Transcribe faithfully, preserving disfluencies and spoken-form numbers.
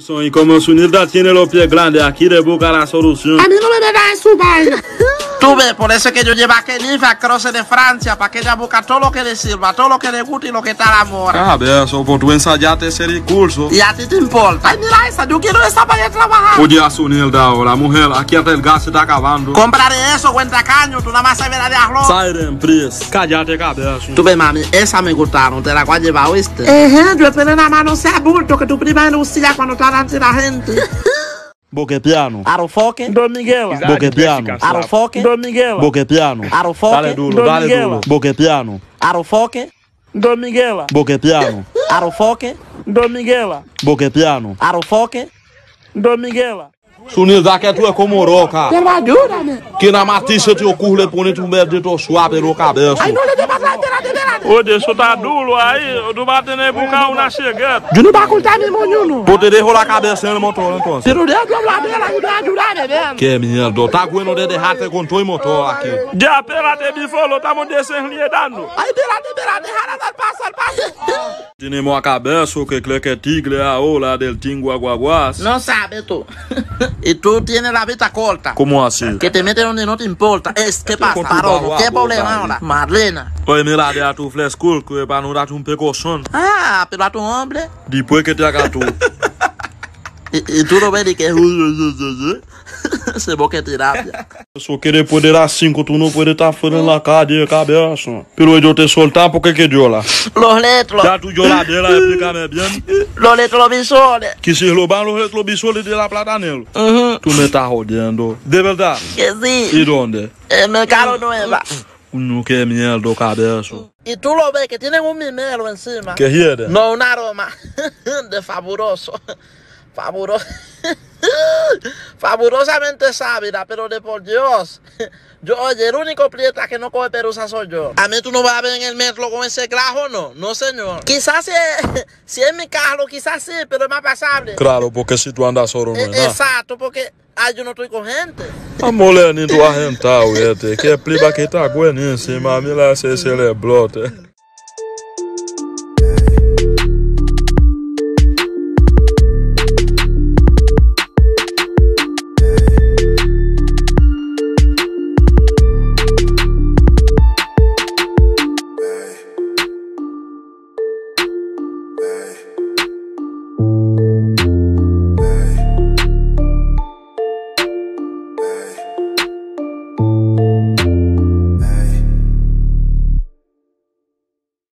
Y como Sunilda tiene los pies grandes, aquí le busca la solución. A mí no me da en su vaina. Tú ves, por eso es que yo llevo a Kenifa a Croce de Francia, para que ella busque todo lo que le sirva, todo lo que le guste y lo que está la mora. Ah, eso, pues tú ensayaste ese recurso. Y a ti te importa. Ay, mira esa, yo quiero esa para ir a trabajar. Oye, a Sunilda ahora, mujer, aquí hasta el gas se está acabando. Compraré eso, buen tacaño, tú nada más sabes la de arroz. Siren, please. Cállate, cabezo. Tú ves, mami, esa me gustaron, te la voy a llevar, ¿oíste? Ejé, yo espero nada más no sea bulto que tu prima Lucía cuando está delante de la gente. Boquepiano. Arofoque. Don Miguel. Boquepiano. Arofoque. Don Miguel. Boquepiano. Arofoque. Dale duro, Don dale Miguel. duro. Boquepiano. Arofoque. Don Miguel. Boquepiano. Arofoque. Don Miguel. Boquepiano. Arofoque. Don Miguel. Sunilda, que tu é como roca. Pero ayúdame. Que na matice te ocorre pone tu medo de tu suave no cabeça. Ay, no le dé para atrás, espérate, espérate. Ô, isso tá duro aí, tu batendo aí pro carro na chegada. Yo no voy a ocultar mi moñuno. Poder rolar a cabeça no motor, então. Pero deja yo hablar de él, ayuda, ayúdame, ven. Que merda, tá aguendo de derrar te controle motor aqui. Já pela te me falou, tamo descendo linha dando. Ay, espérate, espérate, déjala dar paso, al paso. Tenemos a cabeça, o que cree que tigre a ola del tingo aguaguas. No sabes tú. Y tú tienes la vista corta. Como assim? Que te meten donde no te importa. Es, ¿qué pasa? Con tu Parolo, barba, ¿qué boca problema ahí. ahora? Marlena. Oi, me lá de a tu frescura, que para não dar um pecoção. Ah, pero a tu hombre. Depois que te agatou. Y, y tú lo ves y que se boque terapia. Eu só querer poder assim, que tu não pode estar fazendo na cara de cabeça. Pero eu te soltar, porque que diola? Los letros. Já tu diola dela, explícame bien. Los retrovisores. Que se roubar os retrovisores de la Platanelo. Ujú. Tu me tá rodando. De verdade? Que sí. E onde? El Mercado Nueva. No que mierda, cabeça. Y tú lo ves que tienen un mimero encima. Que hiede? No, un aroma de fabuloso. Fabuloso. Fabulosamente sábila, pero de por Dios. Yo, oye, el único prieta que no coge perusa soy yo. A mí tú no vas a ver en el metro con ese grajo, no. No, señor. Quizás si es, si es mi carro, quizás sí, pero es más pasable. Claro, porque se tu andas solo, não é Eh, nada. Exacto, porque ah, yo no estoy con gente. A mulher nem tu arrentar, ué, que é pliba que tá aguentando em cima, me lá se ele é blote.